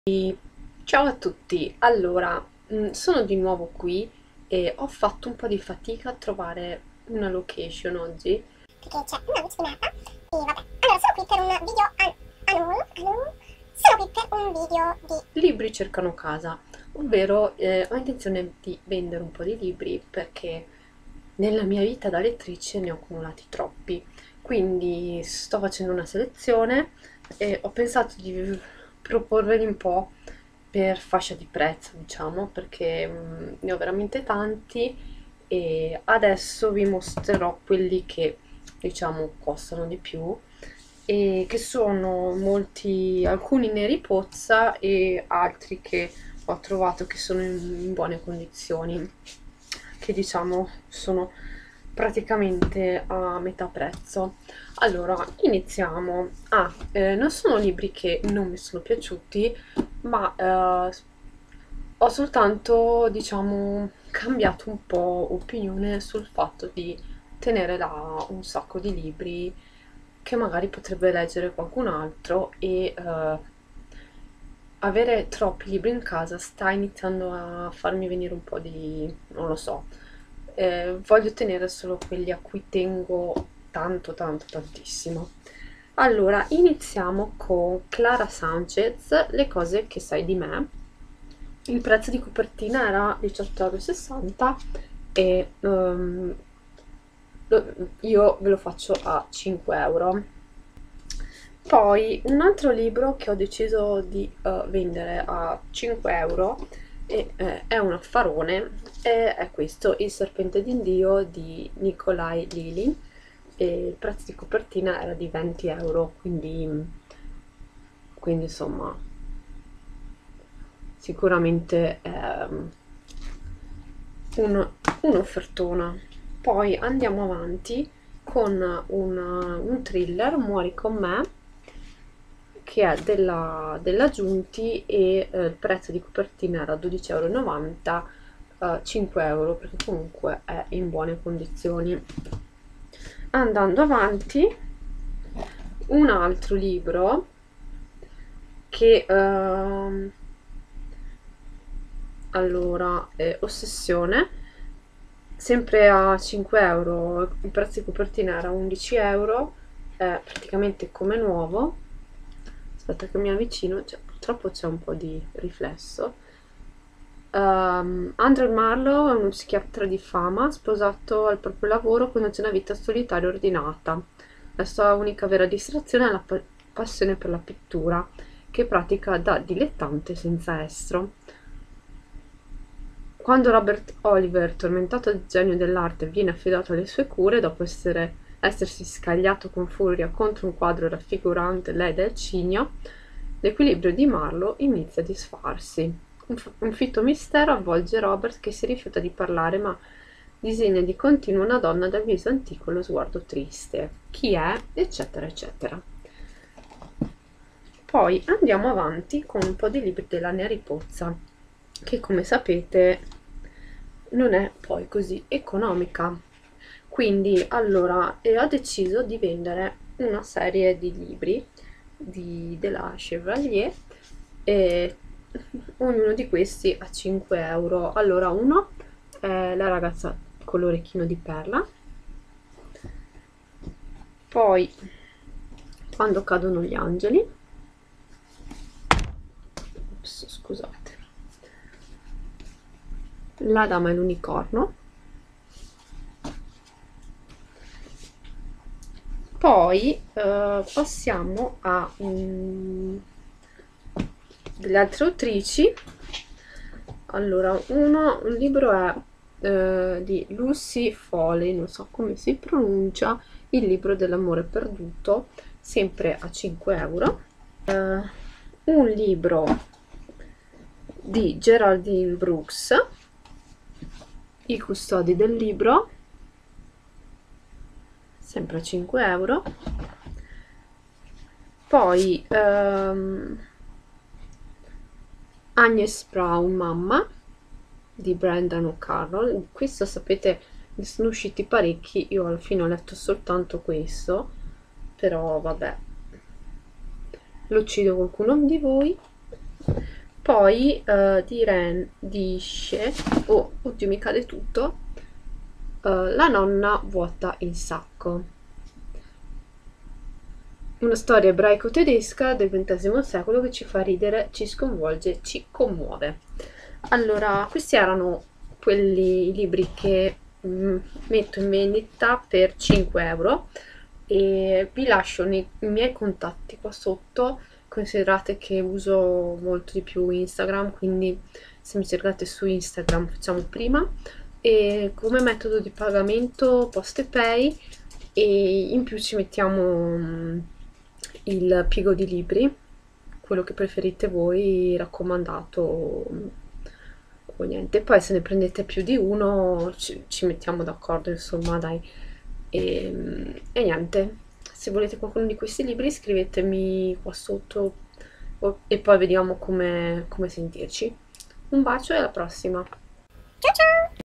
Ciao a tutti, allora sono di nuovo qui e ho fatto un po' di fatica a trovare una location oggi. Perché c'è una luce di merda e vabbè. Allora, sono qui per un video sono qui per un video di... Libri cercano casa, ovvero ho intenzione di vendere un po' di libri perché nella mia vita da lettrice ne ho accumulati troppi, quindi sto facendo una selezione e ho pensato di proporveli un po' per fascia di prezzo, diciamo, perché ne ho veramente tanti e adesso vi mostrerò quelli che diciamo costano di più e che sono molti, alcuni neri pozza e altri che ho trovato che sono in buone condizioni, che diciamo sono praticamente a metà prezzo. Allora, iniziamo. Non sono libri che non mi sono piaciuti, ma ho soltanto, diciamo, cambiato un po' opinione sul fatto di tenere là un sacco di libri che magari potrebbe leggere qualcun altro e avere troppi libri in casa sta iniziando a farmi venire un po' di, non lo so, voglio tenere solo quelli a cui tengo tanto, tanto, tantissimo. Allora, iniziamo con Clara Sanchez, Le cose che sai di me. Il prezzo di copertina era 18,60 € e io ve lo faccio a 5 euro. Poi un altro libro che ho deciso di vendere a 5 euro è un affarone, è questo, Il serpente d'Indio di Nikolai Lilin, e il prezzo di copertina era di 20 euro, quindi insomma sicuramente è un'offertona. Poi andiamo avanti con un thriller, Muori con me, che è della Giunti e il prezzo di copertina era 12,90 €, 5 euro perché comunque è in buone condizioni. Andando avanti, un altro libro che allora Ossessione, sempre a 5 euro, il prezzo di copertina era 11 euro, è praticamente come nuovo. Aspetta che mi avvicino, purtroppo c'è un po' di riflesso. Andrew Marlowe è uno psichiatra di fama, sposato al proprio lavoro, conduce una vita solitaria e ordinata. La sua unica vera distrazione è la passione per la pittura, che pratica da dilettante senza estro. Quando Robert Oliver, tormentato dal genio dell'arte, viene affidato alle sue cure, dopo essersi scagliato con furia contro un quadro raffigurante l'Eda e il cigno, l'equilibrio di Marlowe inizia a disfarsi. Un fitto mistero avvolge Robert, che si rifiuta di parlare, ma disegna di continuo una donna dal viso antico e lo sguardo triste. Chi è? Eccetera, eccetera. Poi andiamo avanti con un po' di libri della Neri Pozza, che come sapete non è poi così economica. Quindi allora ho deciso di vendere una serie di libri della Chevalier e ognuno di questi a 5 euro. Allora, uno è La ragazza con l'orecchino di perla, poi Quando cadono gli angeli, ops, scusate, La dama e l'unicorno, poi passiamo a delle altre autrici. Allora, un libro è di Lucy Foley, non so come si pronuncia, Il libro dell'amore perduto, sempre a 5 euro. Un libro di Geraldine Brooks, I custodi del libro, sempre a 5 euro. Poi Agnes Brown, mamma, di Brendan O'Carroll. Questo sapete, ne sono usciti parecchi, io alla fine ho letto soltanto questo, però vabbè, lo uccido qualcuno di voi. Poi di Sce, oh oddio mi cade tutto, La nonna vuota il sacco. Una storia ebraico-tedesca del XX secolo che ci fa ridere, ci sconvolge, ci commuove. Allora, questi erano quelli i libri che metto in vendita per 5 euro e vi lascio i miei contatti qua sotto. Considerate che uso molto di più Instagram, quindi se mi cercate su Instagram facciamo prima. E come metodo di pagamento PostePay, e in più ci mettiamo il piego di libri, quello che preferite voi, raccomandato o niente. Poi se ne prendete più di uno ci mettiamo d'accordo, insomma, dai. E niente, se volete qualcuno di questi libri scrivetemi qua sotto e poi vediamo come sentirci. Un bacio e alla prossima! Ciao ciao!